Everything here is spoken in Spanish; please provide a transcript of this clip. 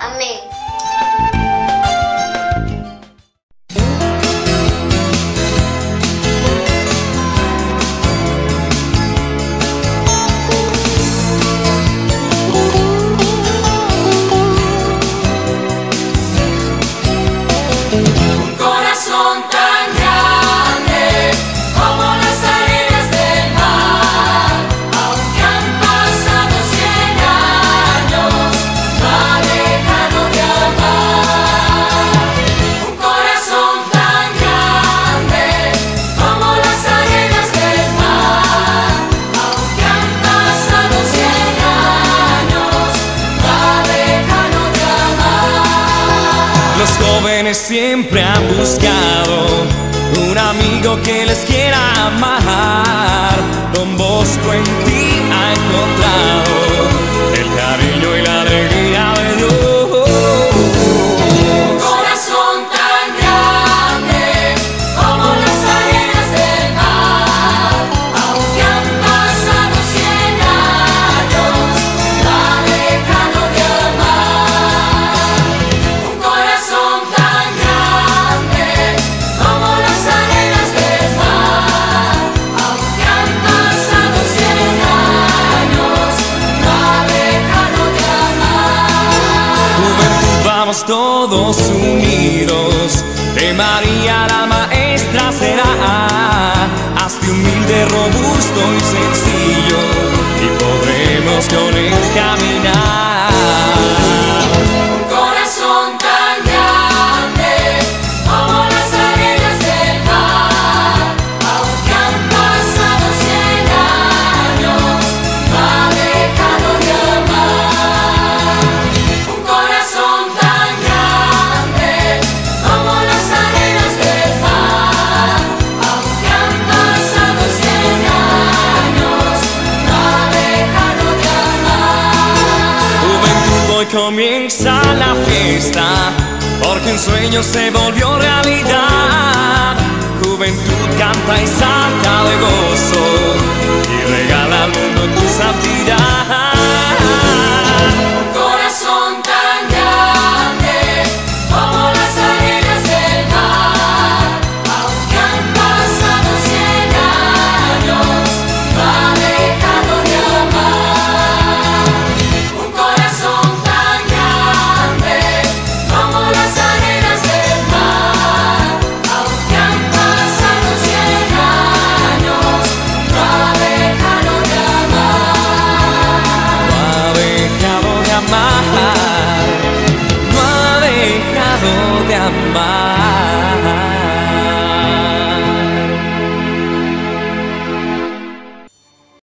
Amén. Siempre han buscado un amigo que les quiera amar. Don Bosco en ti ha encontrado el cariño y la alegría de Dios. Un corazón tan grande como las arenas del mar, aunque han pasado 100 años, no ha dejado de amar. Un corazón tan grande como las arenas del mar, aunque han pasado 100 años, no ha dejado de amar. Juventud, vamos todos unidos, de María la maestra será. Hazte humilde, robusto y sencillo, y podremos con él caminar. Un corazón tan grande como las arenas del mar, aunque han pasado 100 años, no ha dejado de amar. Un corazón tan grande como las arenas del mar, aunque han pasado 100 años, no ha dejado de amar. Juventud, hoy comienza la fiesta, porque un sueño se volvió realidad. Juventud, canta y salta de gozo, y regala al mundo tu santidad. Un corazón tan grande como las arenas del mar, aunque han pasado 100 años, no ha dejado de amar. Un corazón tan grande como las arenas del mar, aunque han pasado 100 años, no ha dejado de amar. No ha dejado de amar, no ha dejado de amar.